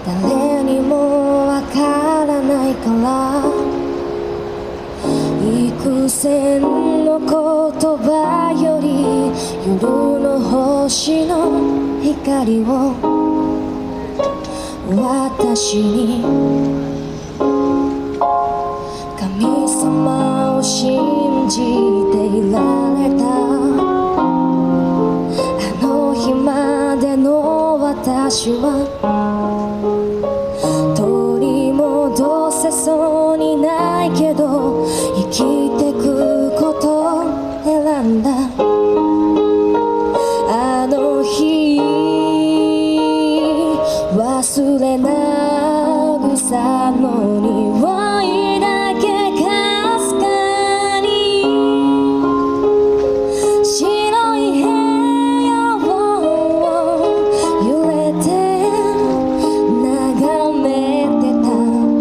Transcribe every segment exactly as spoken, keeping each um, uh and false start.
誰にもわからないから幾千の言葉より夜の星の光を私に神様を信じていられたあの日までの私は取り戻せそうにないけど生きてくことを選んだあの日忘れなぐさの匂いだけかすかに白い部屋を揺れて眺めてた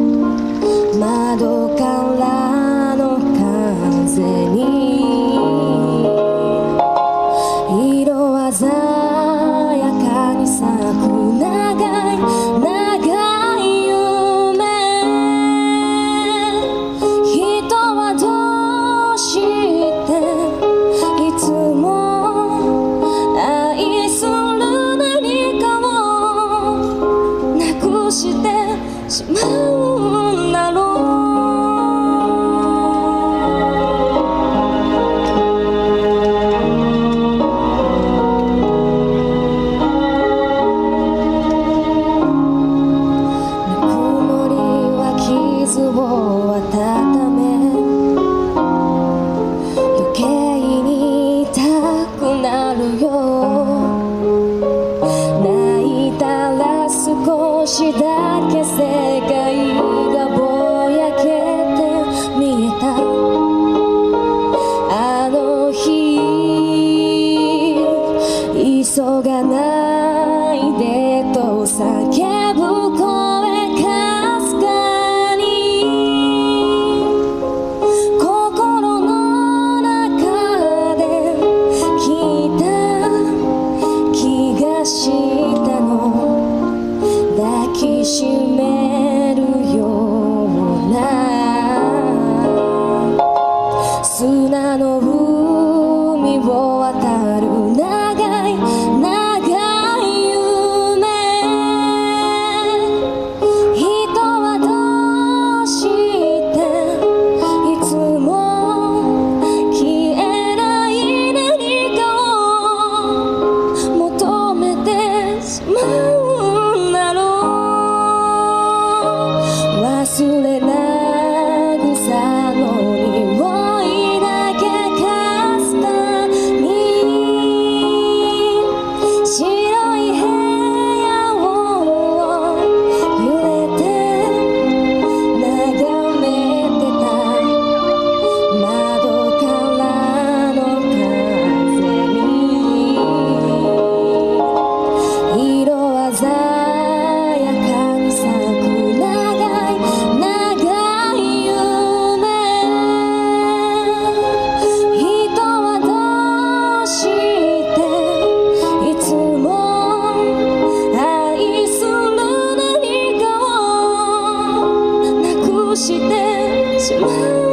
窓からの風に色鮮やかに咲く長い長い夢人はどうしていつも愛する何かをなくしてしまうんだろう少しだけ世界がぼやけて見えたあの日急がないでと叫ぶ声かすかに心の中で聞いた気がしたの抱きしめるような砂の海を渡る長い長い夢人はどうしていつも消えない何かを求めてしまう忘れなぐさの匂いだけかすかに白い部屋を揺れて眺めてた窓からの風に色鮮やかに咲く長い長い夢人はどうしていつも愛する何かをなくしてしまう